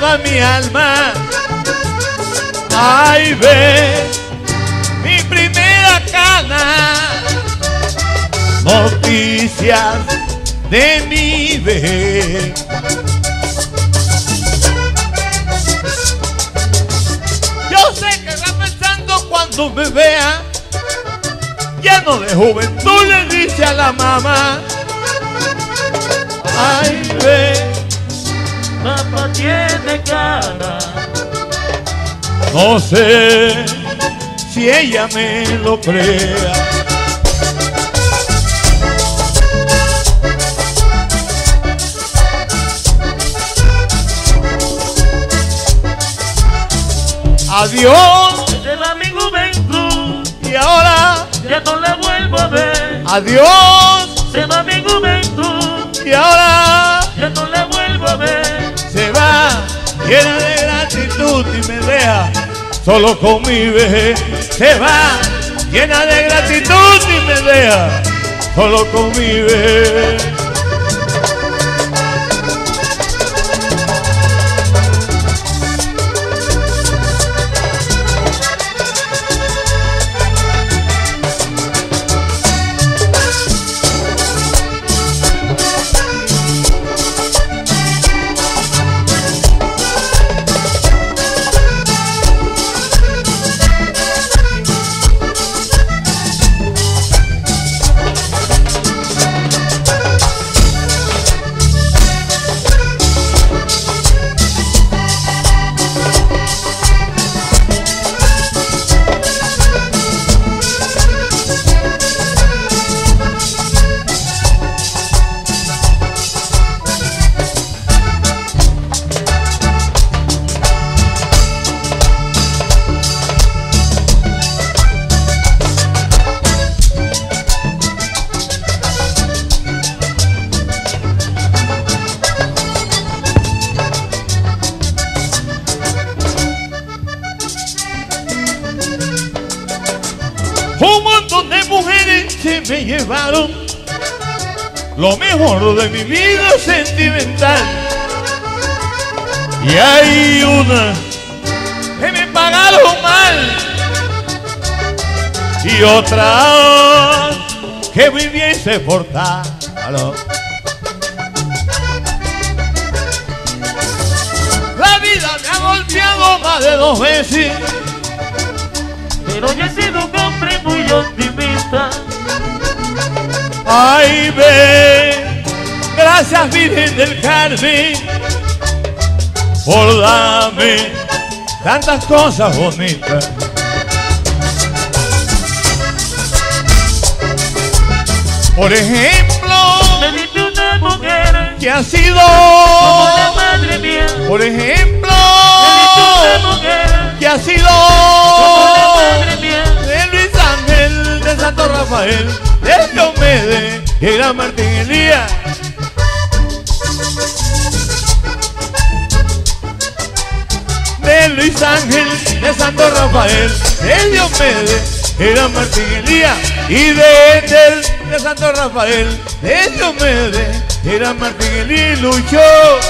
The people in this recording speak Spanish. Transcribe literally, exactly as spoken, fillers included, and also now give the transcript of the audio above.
lleva mi alma. Ay, ve, mi primera cana. Noticias de mi vejez. Yo sé que va pensando cuando me vea, lleno de juventud, le dice a la mamá. Ay, ve, papá tiene cara. No sé si ella me lo crea. Adiós, se va mi juventud y ahora ya no la vuelvo a ver. adiós, Se va mi juventud y ahora ya no la vuelvo a ver. se va llena de gratitud y me deja solo con mi vejez. Se va llena de gratitud y me deja solo con mi vejez. Un montón de mujeres se me llevaron lo mejor de mi vida sentimental. Y hay una que me pagaron mal y otra que muy bien se portaron. La vida me ha golpeado más de dos veces, Pero yo he sido un hombre muy optimista. ay, ve, gracias Virgen del Carmen por darme tantas cosas bonitas. Por ejemplo, Me diste una mujer que ha sido, como la madre mía. por ejemplo, Me diste una mujer que ha sido como la madre mía. de Luis Ángel, de Santo Rafael, de Diomedes y de Gran Martín Elías. De Luis Ángel, de Santo Rafael, de Diomedes y de Gran Martín Elías. Y de Ethel, de Santo Rafael, de Diomedes y de Gran Martín Elías. Luchó